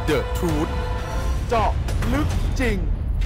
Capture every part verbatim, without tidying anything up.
The Truth เจาะลึกจริง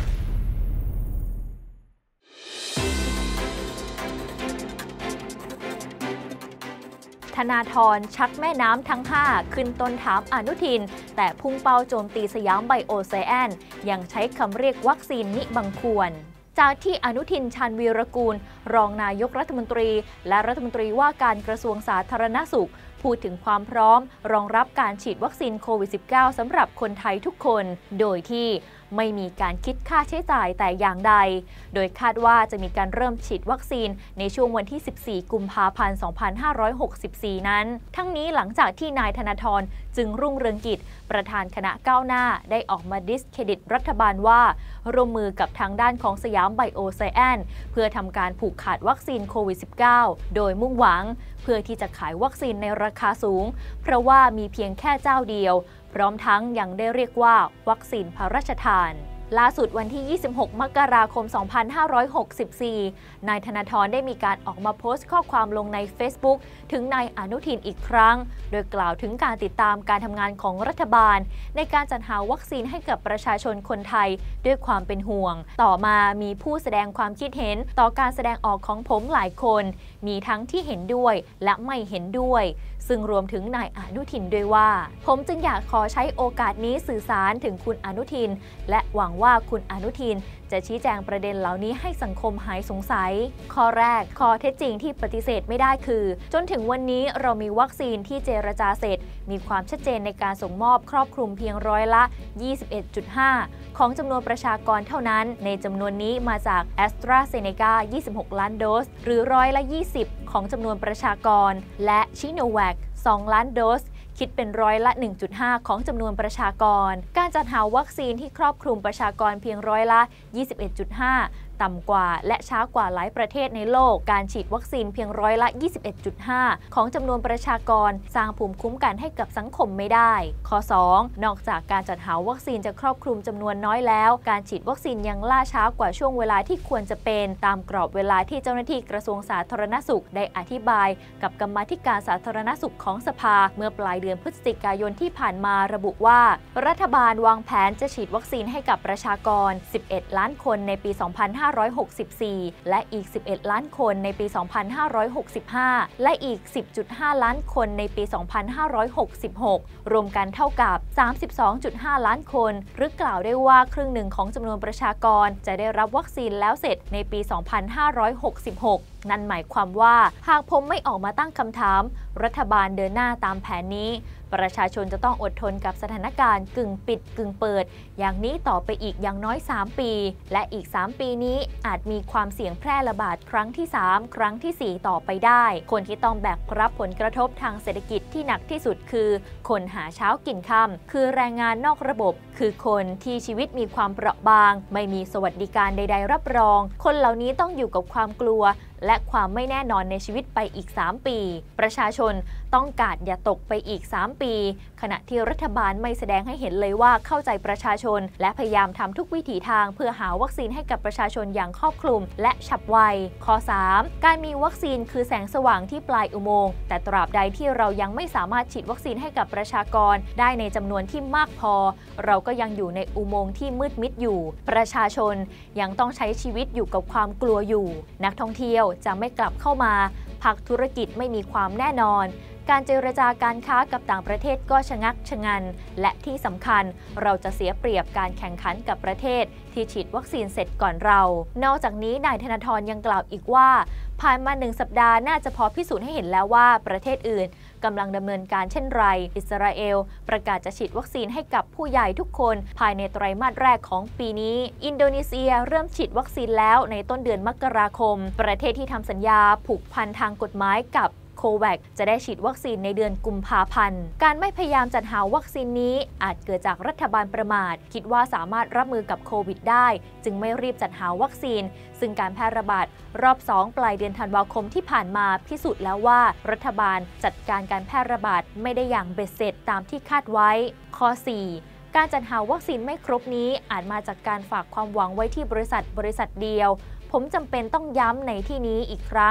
ธนาธรชักแม่น้ำทั้งห้าขึ้นต้นถามอนุทินแต่พุ่งเป้าโจมตีสยามไบโอไซแอนยังใช้คำเรียกวัคซีนมิบังควรจากที่อนุทินชาญวีรกูลรองนายกรัฐมนตรีและรัฐมนตรีว่าการกระทรวงสาธารณสุขพูดถึงความพร้อมรองรับการฉีดวัคซีนโควิด สิบเก้า สำหรับคนไทยทุกคนโดยที่ไม่มีการคิดค่าใช้จ่ายแต่อย่างใดโดยคาดว่าจะมีการเริ่มฉีดวัคซีนในช่วงวันที่ สิบสี่ กุมภาพันธ์ สองพันห้าร้อยหกสิบสี่ นั้น ทั้งนี้หลังจากที่นายธนาธรจึงรุ่งเรืองกิจประธานคณะก้าวหน้าได้ออกมาดิสเครดิตรัฐบาลว่าร่วมมือกับทางด้านของสยามไบโอไซแอนเพื่อทำการผูกขาดวัคซีนโควิด สิบเก้า โดยมุ่งหวังเพื่อที่จะขายวัคซีนในราคาสูงเพราะว่ามีเพียงแค่เจ้าเดียวพร้อมทั้งยังได้เรียกว่าวัคซีนพระราชทานล่าสุดวันที่ ยี่สิบหก มกราคม สองพันห้าร้อยหกสิบสี่ นายธนาธรได้มีการออกมาโพสต์ข้อความลงใน Facebook ถึงนายอนุทินอีกครั้งโดยกล่าวถึงการติดตามการทำงานของรัฐบาลในการจัดหาวัคซีนให้กับประชาชนคนไทยด้วยความเป็นห่วงต่อมามีผู้แสดงความคิดเห็นต่อการแสดงออกของผมหลายคนมีทั้งที่เห็นด้วยและไม่เห็นด้วยซึ่งรวมถึงนายอนุทินด้วยว่าผมจึงอยากขอใช้โอกาสนี้สื่อสารถึงคุณอนุทินและหวังว่าคุณอนุทินจะชี้แจงประเด็นเหล่านี้ให้สังคมหายสงสัยข้อแรกข้อเท็จจริงที่ปฏิเสธไม่ได้คือจนถึงวันนี้เรามีวัคซีนที่เจรจาเสร็จมีความชัดเจนในการส่งมอบครอบคลุมเพียงร้อยละ ยี่สิบเอ็ดจุดห้า ของจำนวนประชากรเท่านั้นในจำนวนนี้มาจาก AstraZeneca ยี่สิบหก ล้านโดสหรือร้อยละ ยี่สิบ ของจำนวนประชากรและชิโนแวคสอง ล้านโดสคิดเป็นร้อยละ หนึ่งจุดห้า ของจำนวนประชากรการจัดหาวัคซีนที่ครอบคลุมประชากรเพียงร้อยละ ยี่สิบเอ็ดจุดห้า ต่ำกว่าและช้ากว่าหลายประเทศในโลกการฉีดวัคซีนเพียงร้อยละ ยี่สิบเอ็ดจุดห้า ของจำนวนประชากรสร้างภูมิคุ้มกันให้กับสังคมไม่ได้ข้อ สอง นอกจากการจัดหาวัคซีนจะครอบคลุมจำนวนน้อยแล้วการฉีดวัคซีนยังล่าช้ากว่าช่วงเวลาที่ควรจะเป็นตามกรอบเวลาที่เจ้าหน้าที่กระทรวงสาธารณสุขได้อธิบายกับกรรมาธิการสาธารณสุขของสภาเมื่อปลายเดือนพฤศจิกายนที่ผ่านมาระบุว่ารัฐบาลวางแผนจะฉีดวัคซีนให้กับประชากรสิบเอ็ดล้านคนในปี สองพันห้าร้อยหกสิบสี่และอีกสิบเอ็ดล้านคนในปี สองพันห้าร้อยหกสิบห้า และอีก สิบจุดห้า ล้านคนในปี สองพันห้าร้อยหกสิบหก รวมกันเท่ากับ สามสิบสองจุดห้า ล้านคนหรือกล่าวได้ว่าครึ่งหนึ่งของจำนวนประชากรจะได้รับวัคซีนแล้วเสร็จในปี สองพันห้าร้อยหกสิบหก นั่นหมายความว่าหากผมไม่ออกมาตั้งคำถามรัฐบาลเดินหน้าตามแผนนี้ประชาชนจะต้องอดทนกับสถานการณ์กึ่งปิดกึ่งเปิดอย่างนี้ต่อไปอีกอย่างน้อยสามปีและอีกสามปีนี้อาจมีความเสี่ยงแพร่ระบาดครั้งที่สามครั้งที่สี่ต่อไปได้คนที่ต้องแบกรับผลกระทบทางเศรษฐกิจที่หนักที่สุดคือคนหาเช้ากินค่ำคือแรงงานนอกระบบคือคนที่ชีวิตมีความเปราะบางไม่มีสวัสดิการใดๆรับรองคนเหล่านี้ต้องอยู่กับความกลัวและความไม่แน่นอนในชีวิตไปอีกสามปีประชาชนต้องกาดอย่าตกไปอีกสามปีขณะที่รัฐบาลไม่แสดงให้เห็นเลยว่าเข้าใจประชาชนและพยายามทำทุกวิถีทางเพื่อหาวัคซีนให้กับประชาชนอย่างครอบคลุมและฉับไวข้อ สาม การมีวัคซีนคือแสงสว่างที่ปลายอุโมงค์แต่ตราบใดที่เรายังไม่สามารถฉีดวัคซีนให้กับประชากรได้ในจำนวนที่มากพอเราก็ยังอยู่ในอุโมงค์ที่มืดมิดอยู่ประชาชนยังต้องใช้ชีวิตอยู่กับความกลัวอยู่นักท่องเที่ยวจะไม่กลับเข้ามาภาคธุรกิจไม่มีความแน่นอนการเจรจาการค้ากับต่างประเทศก็ชะงักชะงันและที่สำคัญเราจะเสียเปรียบการแข่งขันกับประเทศที่ฉีดวัคซีนเสร็จก่อนเรานอกจากนี้นายธนาธรยังกล่าวอีกว่าผ่านมาหนึ่งสัปดาห์น่าจะพอพิสูจน์ให้เห็นแล้วว่าประเทศอื่นกำลังดำเนินการเช่นไรอิสราเอลประกาศจะฉีดวัคซีนให้กับผู้ใหญ่ทุกคนภายในไตรมาสแรกของปีนี้อินโดนีเซียเริ่มฉีดวัคซีนแล้วในต้นเดือนมกราคมประเทศที่ทำสัญญาผูกพันทางกฎหมายกับโควัคจะได้ฉีดวัคซีนในเดือนกุมภาพันธ์การไม่พยายามจัดหาวัคซีนนี้อาจเกิดจากรัฐบาลประมาทคิดว่าสามารถรับมือกับโควิดได้จึงไม่รีบจัดหาวัคซีนซึ่งการแพร่ระบาดรอบสองปลายเดือนธันวาคมที่ผ่านมาพิสูจน์แล้วว่ารัฐบาลจัดการการแพร่ระบาดไม่ได้อย่างเบ็ดเสร็จตามที่คาดไว้ข้อ สี่ การจัดหาวัคซีนไม่ครบนี้อาจมาจากการฝากความหวังไว้ที่บริษัทบริษัทเดียวผมจำเป็นต้องย้ำในที่นี้อีกครั้ง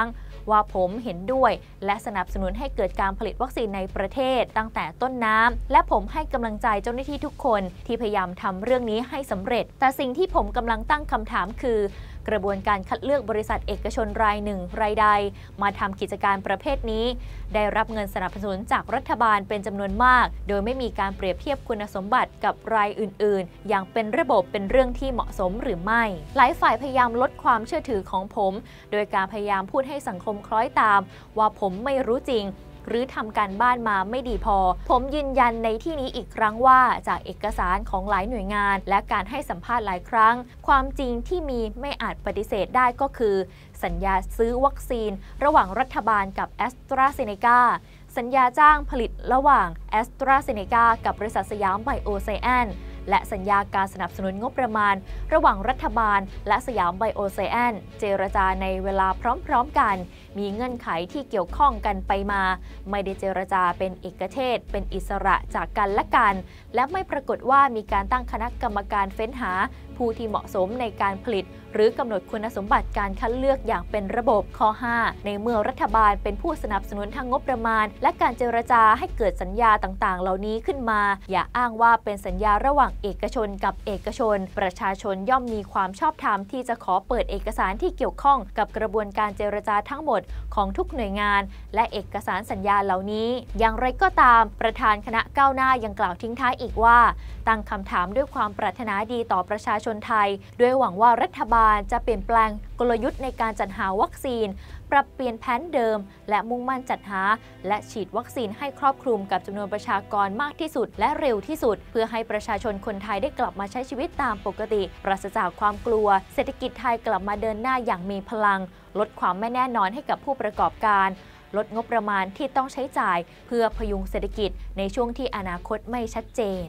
ว่าผมเห็นด้วยและสนับสนุนให้เกิดการผลิตวัคซีนในประเทศตั้งแต่ต้นน้ำและผมให้กำลังใจเจ้าหน้าที่ทุกคนที่พยายามทำเรื่องนี้ให้สำเร็จแต่สิ่งที่ผมกำลังตั้งคำถามคือกระบวนการคัดเลือกบริษัทเอกชนรายหนึ่งรายใดมาทำกิจการประเภทนี้ได้รับเงินสนับสนุนจากรัฐบาลเป็นจำนวนมากโดยไม่มีการเปรียบเทียบคุณสมบัติกับรายอื่นๆอย่างเป็นระบบเป็นเรื่องที่เหมาะสมหรือไม่หลายฝ่ายพยายามลดความเชื่อถือของผมโดยการพยายามพูดให้สังคมคล้อยตามว่าผมไม่รู้จริงหรือทำการบ้านมาไม่ดีพอผมยืนยันในที่นี้อีกครั้งว่าจากเอกสารของหลายหน่วยงานและการให้สัมภาษณ์หลายครั้งความจริงที่มีไม่อาจปฏิเสธได้ก็คือสัญญาซื้อวัคซีนระหว่างรัฐบาลกับ แอสตราเซเนกา สัญญาจ้างผลิตระหว่าง แอสตราเซเนกา กับบริษัทสยามไบโอไซแอนและสัญญาการสนับสนุนงบประมาณระหว่างรัฐบาลและสยามไบโอไซแอนเจรจาในเวลาพร้อมๆกันมีเงื่อนไขที่เกี่ยวข้องกันไปมาไม่ได้เจรจาเป็นเอกเทศเป็นอิสระจากกันและกันและไม่ปรากฏว่ามีการตั้งคณะกรรมการเฟ้นหาผู้ที่เหมาะสมในการผลิตหรือกำหนดคุณสมบัติการคัดเลือกอย่างเป็นระบบข้อห้าในเมื่อรัฐบาลเป็นผู้สนับสนุนทางงบประมาณและการเจรจาให้เกิดสัญญาต่างๆเหล่านี้ขึ้นมาอย่าอ้างว่าเป็นสัญญาระหว่างเอกชนกับเอกชนประชาชนย่อมมีความชอบธรรมที่จะขอเปิดเอกสารที่เกี่ยวข้องกับกระบวนการเจรจาทั้งหมดของทุกหน่วยงานและเอกสารสัญญาเหล่านี้อย่างไรก็ตามประธานคณะก้าวหน้ายังกล่าวทิ้งท้ายอีกว่าตั้งคำถามด้วยความปรารถนาดีต่อประชาชนไทยด้วยหวังว่ารัฐบาลจะเปลี่ยนแปลงกลยุทธ์ในการจัดหาวัคซีนปรับเปลี่ยนแผนเดิมและมุ่งมั่นจัดหาและฉีดวัคซีนให้ครอบคลุมกับจำนวนประชากรมากที่สุดและเร็วที่สุดเพื่อให้ประชาชนคนไทยได้กลับมาใช้ชีวิตตามปกติปราศจากความกลัวเศรษฐกิจไทยกลับมาเดินหน้าอย่างมีพลังลดความไม่แน่นอนให้กับผู้ประกอบการลดงบประมาณที่ต้องใช้จ่ายเพื่อพยุงเศรษฐกิจในช่วงที่อนาคตไม่ชัดเจน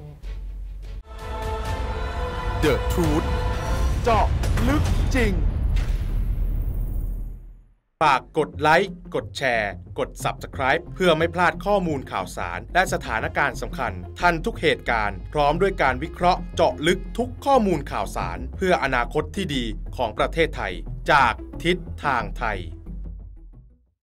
The Truth เจาะลึกจริงฝากกดไลค์กดแชร์กด ซับสไครบ์ เพื่อไม่พลาดข้อมูลข่าวสารและสถานการณ์สำคัญทันทุกเหตุการณ์พร้อมด้วยการวิเคราะห์เจาะลึกทุกข้อมูลข่าวสารเพื่ออนาคตที่ดีของประเทศไทยจากทิศทางไทย